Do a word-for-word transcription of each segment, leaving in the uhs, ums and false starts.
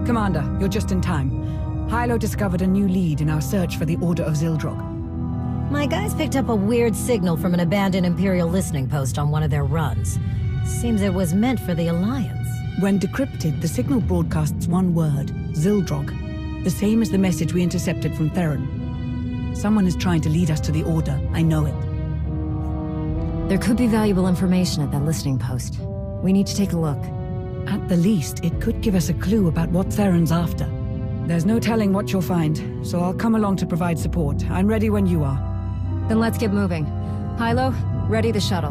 Commander, you're just in time. Hilo discovered a new lead in our search for the Order of Zildrog. My guys picked up a weird signal from an abandoned Imperial listening post on one of their runs. Seems it was meant for the Alliance. When decrypted, the signal broadcasts one word, Zildrog. The same as the message we intercepted from Theron. Someone is trying to lead us to the Order, I know it. There could be valuable information at that listening post. We need to take a look. At the least, it could give us a clue about what Theron's after. There's no telling what you'll find, so I'll come along to provide support. I'm ready when you are. Then let's get moving. Hilo, ready the shuttle.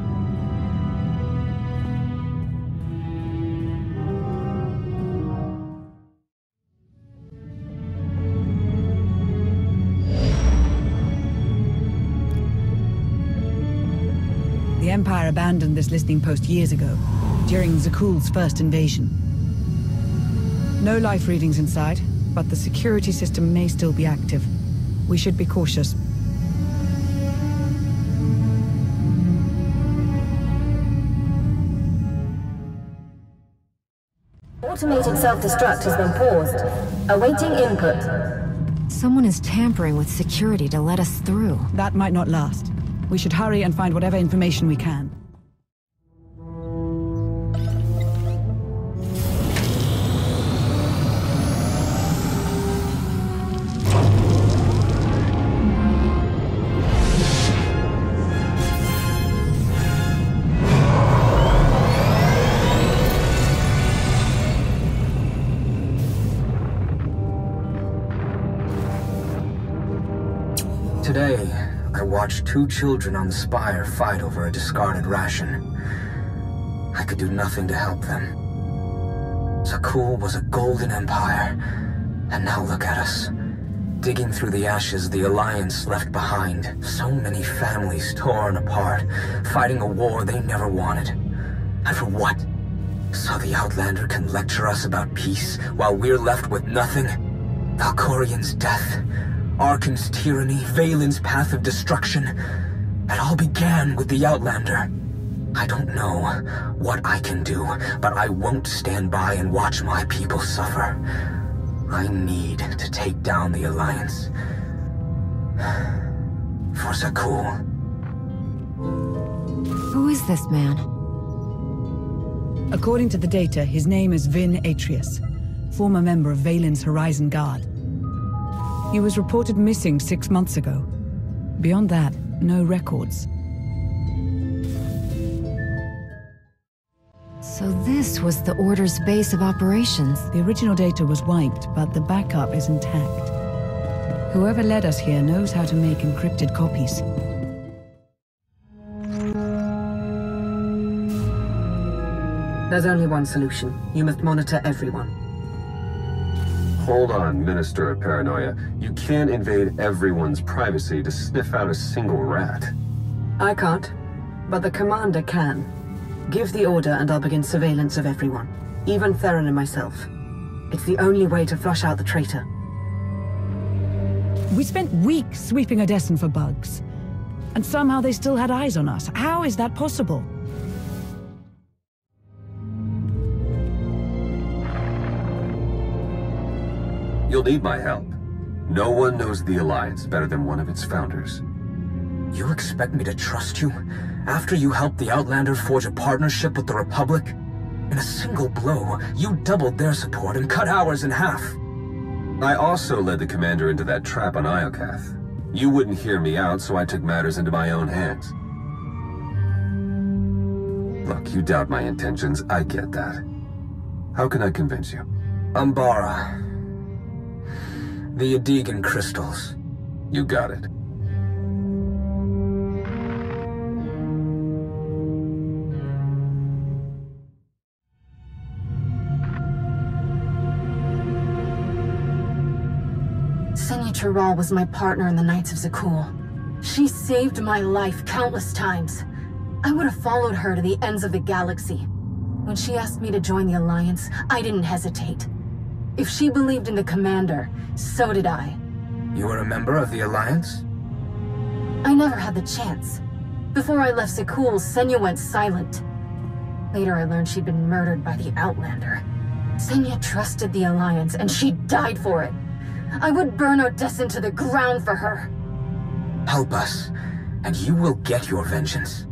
The Empire abandoned this listening post years ago, during Zakuul's first invasion. No life readings inside, but the security system may still be active. We should be cautious. Automated self-destruct has been paused. Awaiting input. Someone is tampering with security to let us through. That might not last. We should hurry and find whatever information we can. Today, I watched two children on the Spire fight over a discarded ration. I could do nothing to help them. Zakuul was a golden empire, and now look at us. Digging through the ashes the Alliance left behind. So many families torn apart, fighting a war they never wanted. And for what? So the Outlander can lecture us about peace, while we're left with nothing? Valkorian's death, Arcann's tyranny, Valen's path of destruction. It all began with the Outlander. I don't know what I can do, but I won't stand by and watch my people suffer. I need to take down the Alliance. For Zakuul. Who is this man? According to the data, his name is Vin Atreus, former member of Valen's Horizon Guard. He was reported missing six months ago. Beyond that, no records. So this was the Order's base of operations. The original data was wiped, but the backup is intact. Whoever led us here knows how to make encrypted copies. There's only one solution. You must monitor everyone. Hold on, Minister of Paranoia. You can't invade everyone's privacy to sniff out a single rat. I can't, but the Commander can. Give the order and I'll begin surveillance of everyone. Even Theron and myself. It's the only way to flush out the traitor. We spent weeks sweeping Odessen for bugs. And somehow they still had eyes on us. How is that possible? You'll need my help. No one knows the Alliance better than one of its founders. You expect me to trust you? After you helped the Outlander forge a partnership with the Republic? In a single blow, you doubled their support and cut ours in half. I also led the Commander into that trap on Iokath. You wouldn't hear me out, so I took matters into my own hands. Look, you doubt my intentions, I get that. How can I convince you? Umbara. The Adegan crystals. You got it. Senya Tural was my partner in the Knights of Zakuul. She saved my life countless times. I would have followed her to the ends of the galaxy. When she asked me to join the Alliance, I didn't hesitate. If she believed in the Commander, so did I. You were a member of the Alliance? I never had the chance. Before I left Zakuul, Senya went silent. Later I learned she'd been murdered by the Outlander. Senya trusted the Alliance, and she died for it. I would burn Odessen to the ground for her. Help us, and you will get your vengeance.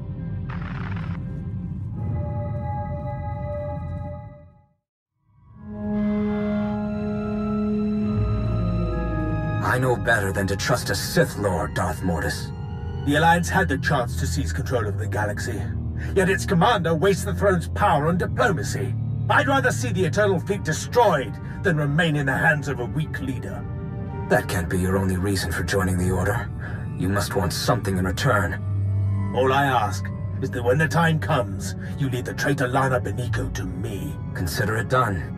I know better than to trust a Sith Lord, Darth Mortis. The Alliance had the chance to seize control of the galaxy, yet its commander wastes the throne's power on diplomacy. I'd rather see the Eternal Fleet destroyed than remain in the hands of a weak leader. That can't be your only reason for joining the Order. You must want something in return. All I ask is that when the time comes, you leave the traitor Lana Beniko to me. Consider it done.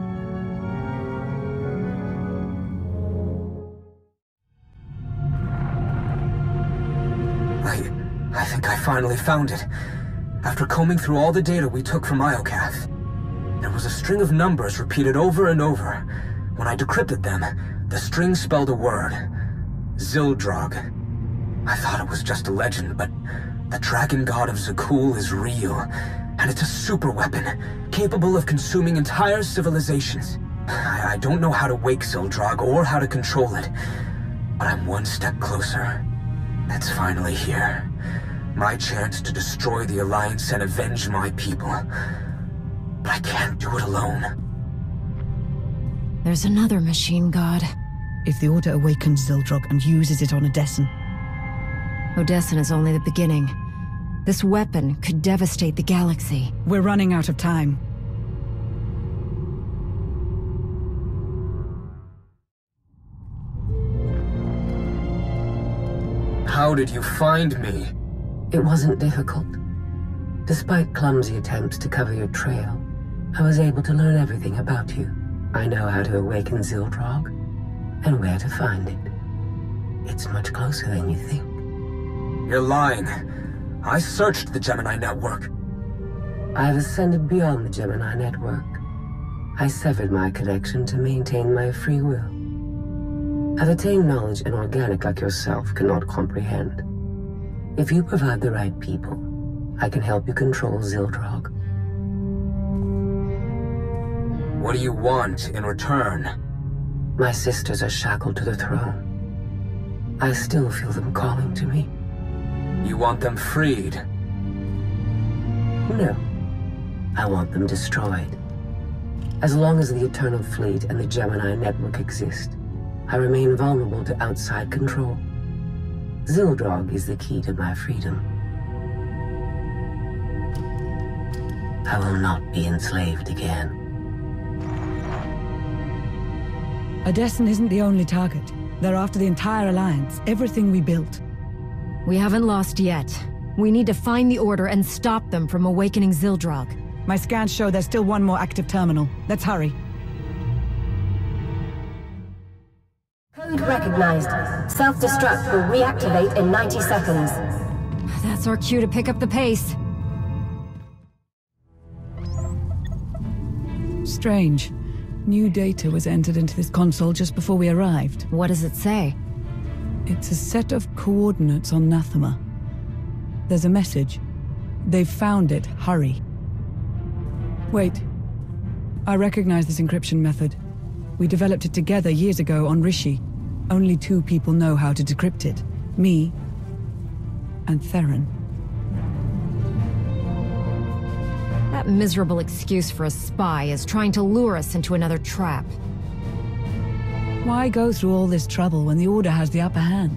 I... I think I finally found it. After combing through all the data we took from Iokath, there was a string of numbers repeated over and over. When I decrypted them, the string spelled a word. Zildrog. I thought it was just a legend, but the Dragon God of Zakuul is real, and it's a super weapon, capable of consuming entire civilizations. I, I don't know how to wake Zildrog or how to control it, but I'm one step closer. It's finally here. My chance to destroy the Alliance and avenge my people. But I can't do it alone. There's another machine god. If the Order awakens Zildrog and uses it on Odessen... Odessen is only the beginning. This weapon could devastate the galaxy. We're running out of time. How did you find me? It wasn't difficult. Despite clumsy attempts to cover your trail, I was able to learn everything about you. I know how to awaken Zildrog, and where to find it. It's much closer than you think. You're lying. I searched the Gemini network. I've ascended beyond the Gemini network. I severed my connection to maintain my free will. I've attained knowledge an organic like yourself cannot comprehend. If you provide the right people, I can help you control Zildrog. What do you want in return? My sisters are shackled to the throne. I still feel them calling to me. You want them freed? No. I want them destroyed. As long as the Eternal Fleet and the Gemini network exist, I remain vulnerable to outside control. Zildrog is the key to my freedom. I will not be enslaved again. Odessen isn't the only target. They're after the entire Alliance, everything we built. We haven't lost yet. We need to find the Order and stop them from awakening Zildrog. My scans show there's still one more active terminal. Let's hurry. Code recognized. Self-destruct will reactivate in ninety seconds. That's our cue to pick up the pace. Strange. New data was entered into this console just before we arrived. What does it say? It's a set of coordinates on Nathema. There's a message. They've found it. Hurry. Wait. I recognize this encryption method. We developed it together years ago on Rishi. Only two people know how to decrypt it. Me and Theron. That miserable excuse for a spy is trying to lure us into another trap. Why go through all this trouble when the Order has the upper hand?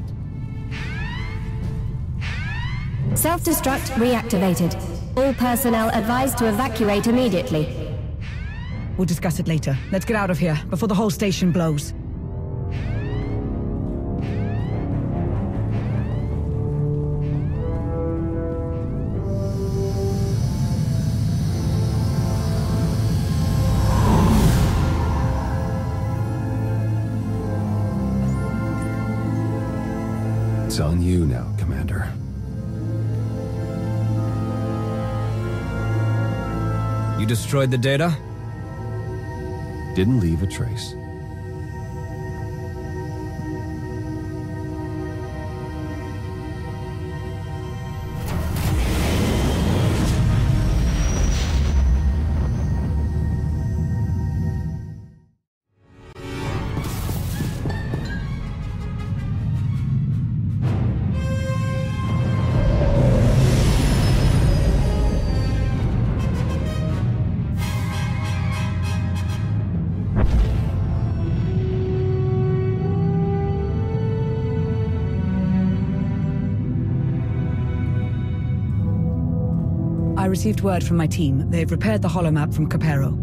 Self-destruct reactivated. All personnel advised to evacuate immediately. We'll discuss it later. Let's get out of here, before the whole station blows. It's on you now, Commander. You destroyed the data? Didn't leave a trace. I received word from my team. They've repaired the holomap from Capero.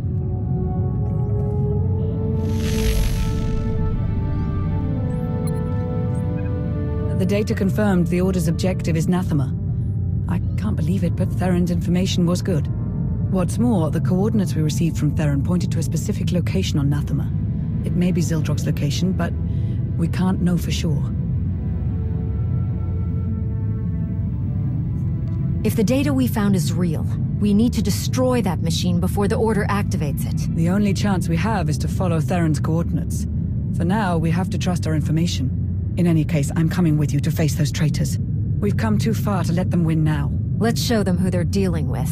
The data confirmed the Order's objective is Nathema. I can't believe it, but Theron's information was good. What's more, the coordinates we received from Theron pointed to a specific location on Nathema. It may be Zildrog's location, but we can't know for sure. If the data we found is real, we need to destroy that machine before the Order activates it. The only chance we have is to follow Theron's coordinates. For now, we have to trust our information. In any case, I'm coming with you to face those traitors. We've come too far to let them win now. Let's show them who they're dealing with.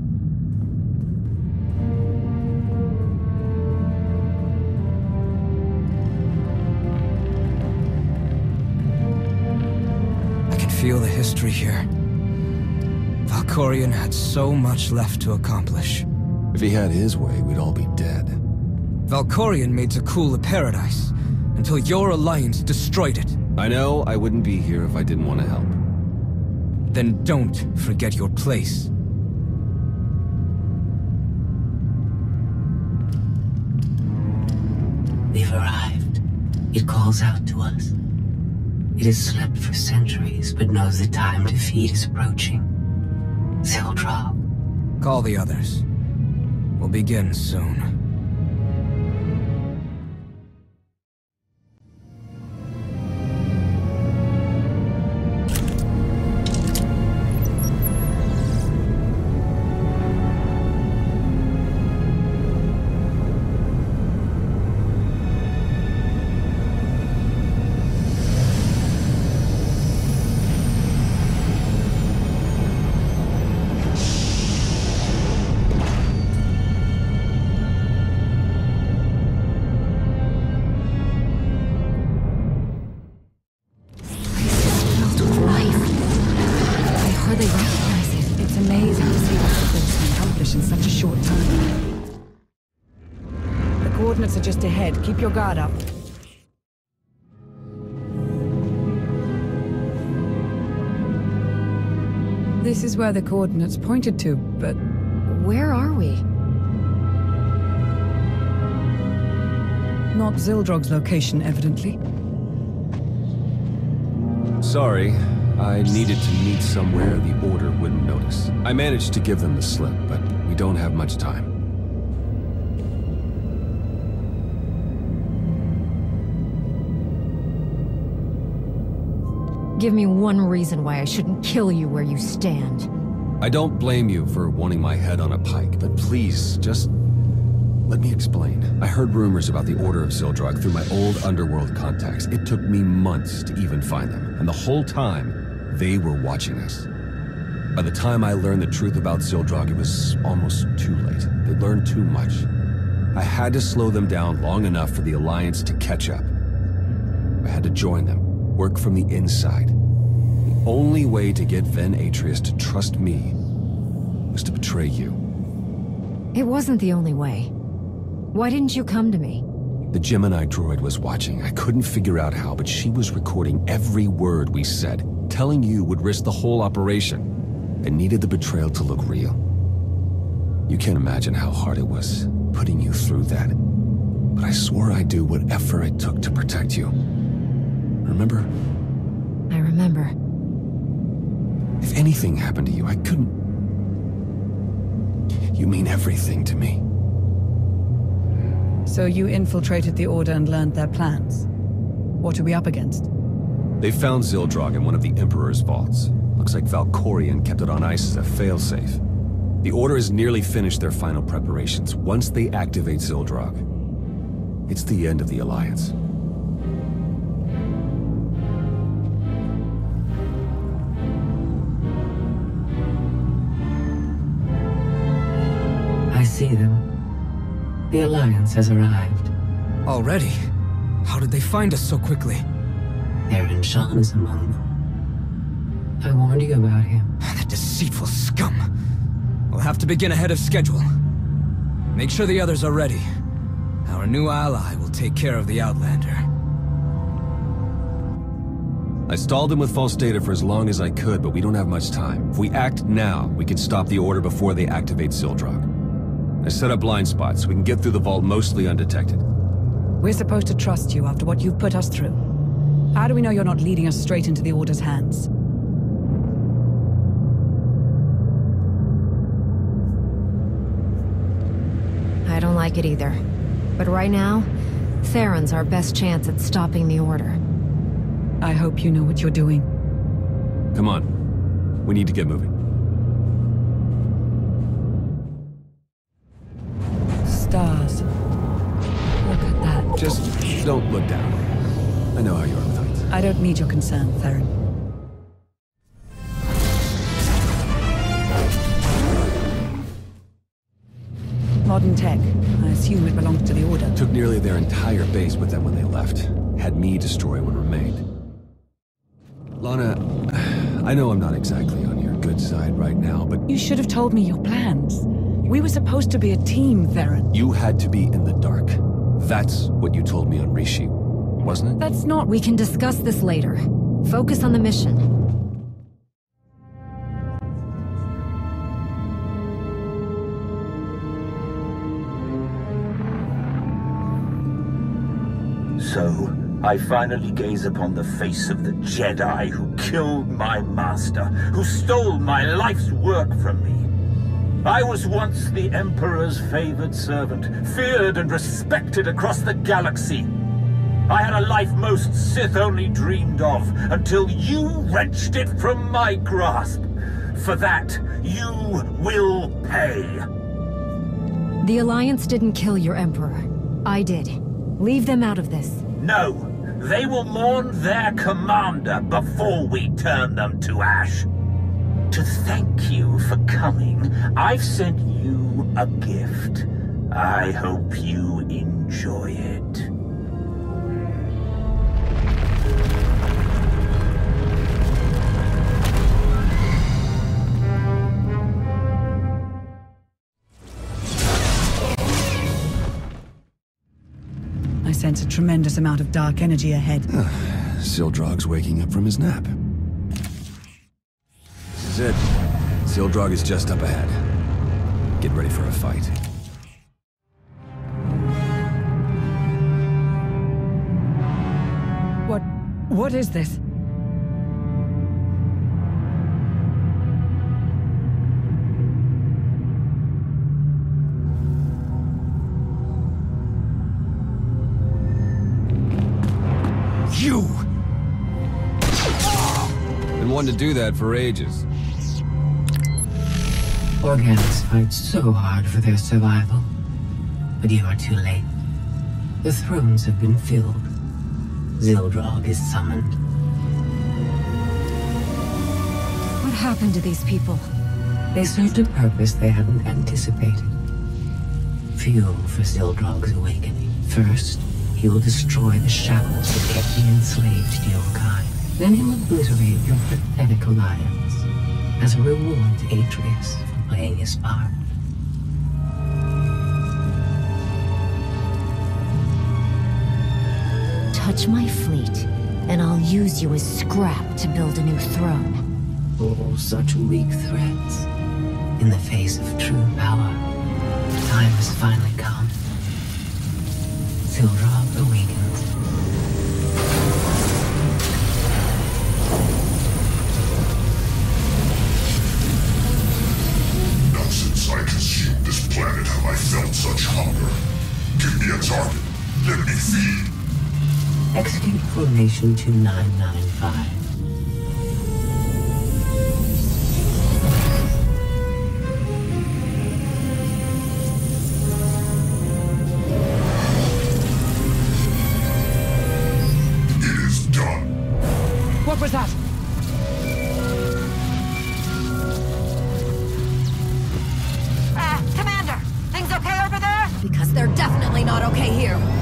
I can feel the history here. Valkorion had so much left to accomplish. If he had his way, we'd all be dead. Valkorion made Zakul a paradise, until your alliance destroyed it. I know I wouldn't be here if I didn't want to help. Then don't forget your place. We've arrived. It calls out to us. It has slept for centuries, but knows the time to feed is approaching. Zildrog. Call the others. We'll begin soon. Just ahead. Keep your guard up. This is where the coordinates pointed to, but... Where are we? Not Zildrog's location, evidently. Sorry. I needed to meet somewhere the Order wouldn't notice. I managed to give them the slip, but we don't have much time. Give me one reason why I shouldn't kill you where you stand. I don't blame you for wanting my head on a pike, but please, just... let me explain. I heard rumors about the Order of Zildrog through my old underworld contacts. It took me months to even find them, and the whole time, they were watching us. By the time I learned the truth about Zildrog, it was almost too late. They'd learned too much. I had to slow them down long enough for the Alliance to catch up. I had to join them. Work from the inside. The only way to get Ven Atreus to trust me was to betray you. It wasn't the only way. Why didn't you come to me? The Gemini droid was watching. I couldn't figure out how, but she was recording every word we said. Telling you would risk the whole operation. I needed the betrayal to look real. You can't imagine how hard it was, putting you through that. But I swore I'd do whatever it took to protect you. Remember? I remember. If anything happened to you, I couldn't... You mean everything to me. So you infiltrated the Order and learned their plans. What are we up against? They found Zildrog in one of the Emperor's vaults. Looks like Valkorion kept it on ice as a failsafe. The Order has nearly finished their final preparations. Once they activate Zildrog, it's the end of the Alliance. I see them. The Alliance has arrived. Already? How did they find us so quickly? Theron Shan is among them. I warned you about him. That deceitful scum. We'll have to begin ahead of schedule. Make sure the others are ready. Our new ally will take care of the Outlander. I stalled him with false data for as long as I could, but we don't have much time. If we act now, we can stop the Order before they activate Sildrog. I set up blind spots so we can get through the vault mostly undetected. We're supposed to trust you after what you've put us through. How do we know you're not leading us straight into the Order's hands? I don't like it either. But right now, Theron's our best chance at stopping the Order. I hope you know what you're doing. Come on. We need to get moving. Stars. Look at that. Just don't look down. I know how you are with heights. I don't need your concern, Theron. Modern tech. I assume it belongs to the Order. Took nearly their entire base with them when they left. Had me destroy what remained. Lana, I know I'm not exactly on your good side right now, but... You should have told me your plans. We were supposed to be a team, Theron. You had to be in the dark. That's what you told me on Rishi, wasn't it? That's not... We can discuss this later. Focus on the mission. So, I finally gaze upon the face of the Jedi who killed my master, who stole my life's work from me. I was once the Emperor's favored servant, feared and respected across the galaxy. I had a life most Sith only dreamed of, until you wrenched it from my grasp. For that, you will pay. The Alliance didn't kill your Emperor. I did. Leave them out of this. No, they will mourn their commander before we turn them to ash. To thank you for coming, I've sent you a gift. I hope you enjoy it. I sense a tremendous amount of dark energy ahead. Sildrog's waking up from his nap. This is it. Sildrog is just up ahead. Get ready for a fight. What... what is this? You! Been wanting to do that for ages. Organics fight so hard for their survival. But you are too late. The thrones have been filled. Sildrog is summoned. What happened to these people? They served a purpose they hadn't anticipated. Fuel for Sildrog's awakening. First, he will destroy the shackles that kept the enslaved to your kind. Then he'll obliterate your pathetic alliance as a reward to Atreus for playing his part. Touch my fleet, and I'll use you as scrap to build a new throne. Oh, such weak threats. In the face of true power, time has finally come. Sildrog awakens. Not since I consumed this planet have I felt such hunger. Give me a target. Let me feed. Execute Formation two nine nine five. What was that? Ah, Commander! Things okay over there? Because they're definitely not okay here.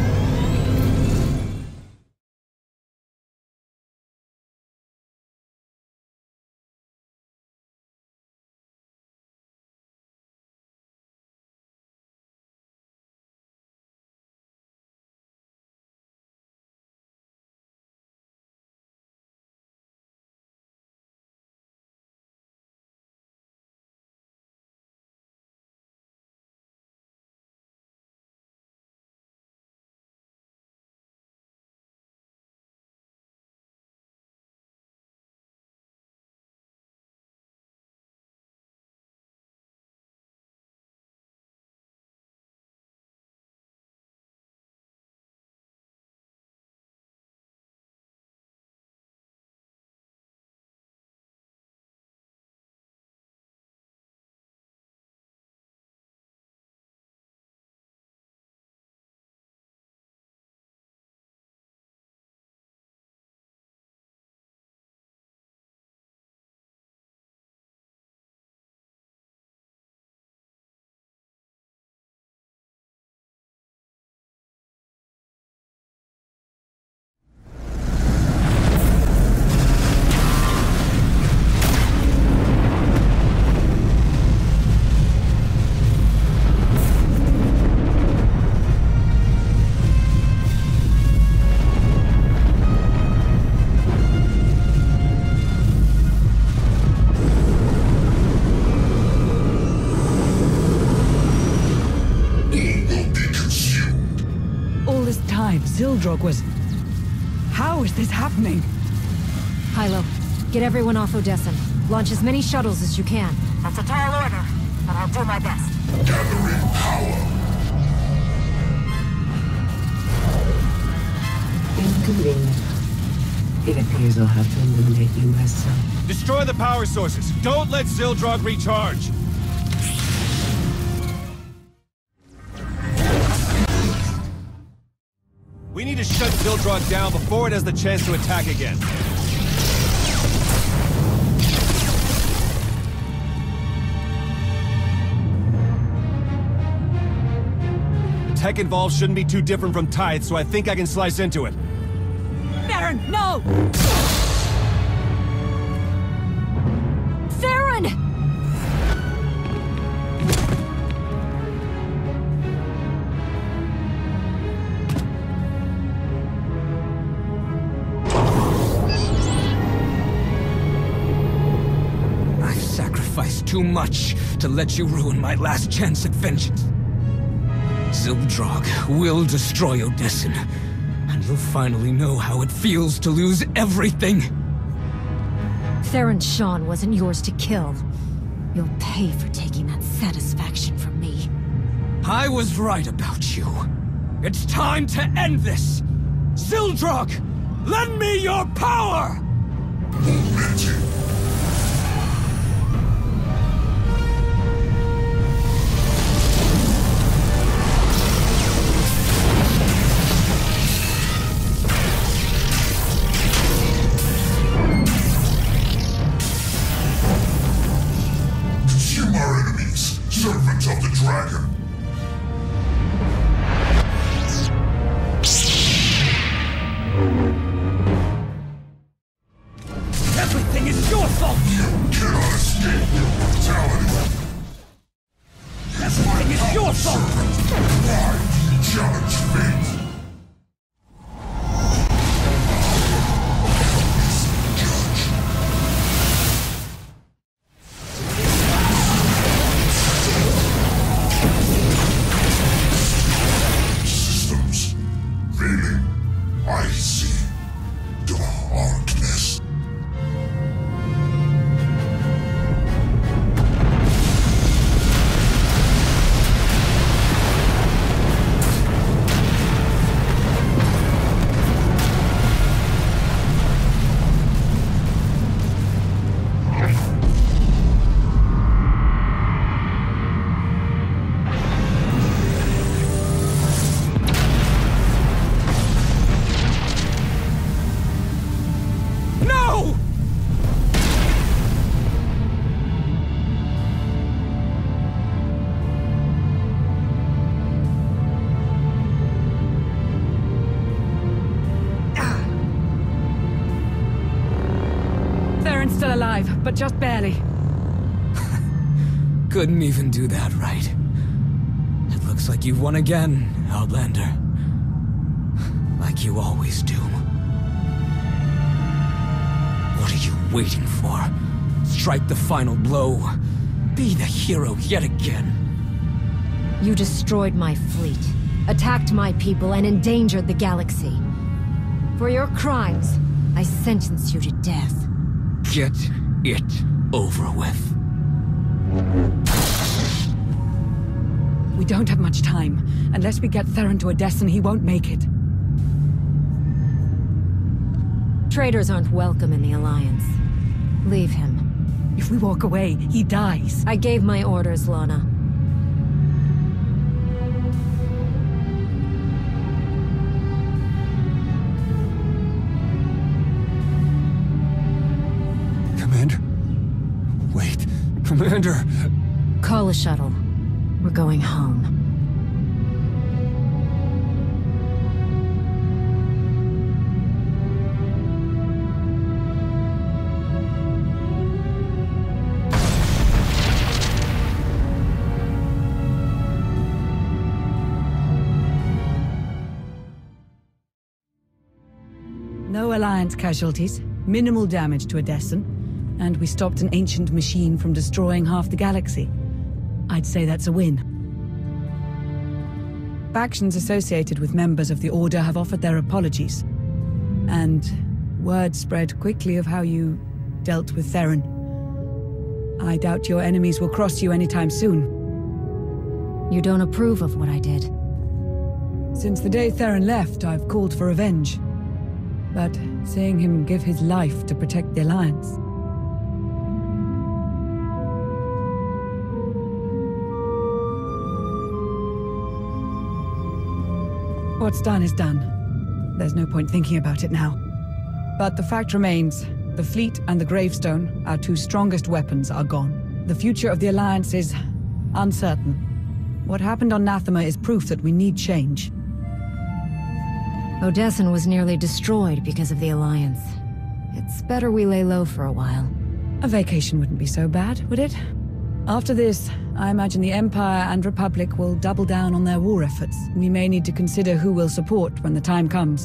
Zildrog was... How is this happening? Hilo, get everyone off Odessen. Launch as many shuttles as you can. That's a tall order, but I'll do my best. Gathering power. Inconvenient. It appears I'll have to eliminate you myself. Destroy the power sources. Don't let Zildrog recharge. We need to shut Zildrog down before it has the chance to attack again. Tech involved shouldn't be too different from Tithe, so I think I can slice into it. Theron, no! Theron! I've sacrificed too much to let you ruin my last chance at vengeance. Zildrog will destroy Odessen, and you'll finally know how it feels to lose everything. Theron Shan wasn't yours to kill. You'll pay for taking that satisfaction from me. I was right about you. It's time to end this! Zildrog, lend me your power! Consume our enemies, servants of the dragon. Everything is your fault! You cannot escape your brutality. Everything is your fault! Why do you challenge fate? Systems failing. I see darkness. No! Theron's still alive, but just barely. Couldn't even do that right. It looks like you've won again, Outlander. Like you always do. What are you waiting for? Strike the final blow. Be the hero yet again. You destroyed my fleet, attacked my people, and endangered the galaxy. For your crimes, I sentence you to death. Get it over with. We don't have much time. Unless we get Theron to Odessen, he won't make it. Traitors aren't welcome in the Alliance. Leave him. If we walk away, he dies. I gave my orders, Lana. Commander? Wait, Commander! Call a shuttle. We're going home. No Alliance casualties, minimal damage to Odessen, and we stopped an ancient machine from destroying half the galaxy. I'd say that's a win. Factions associated with members of the Order have offered their apologies. And word spread quickly of how you dealt with Theron. I doubt your enemies will cross you anytime soon. You don't approve of what I did? Since the day Theron left, I've called for revenge. But seeing him give his life to protect the Alliance... What's done is done. There's no point thinking about it now. But the fact remains, the fleet and the gravestone, our two strongest weapons, are gone. The future of the Alliance is uncertain. What happened on Nathema is proof that we need change. Odessen was nearly destroyed because of the Alliance. It's better we lay low for a while. A vacation wouldn't be so bad, would it? After this, I imagine the Empire and Republic will double down on their war efforts. We may need to consider who we'll support when the time comes.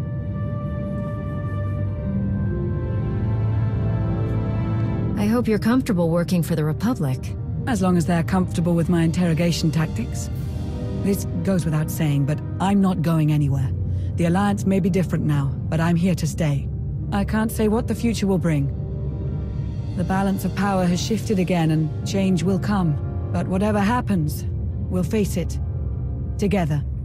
I hope you're comfortable working for the Republic. As long as they're comfortable with my interrogation tactics. This goes without saying, but I'm not going anywhere. The Alliance may be different now, but I'm here to stay. I can't say what the future will bring. The balance of power has shifted again, and change will come. But whatever happens, we'll face it. Together.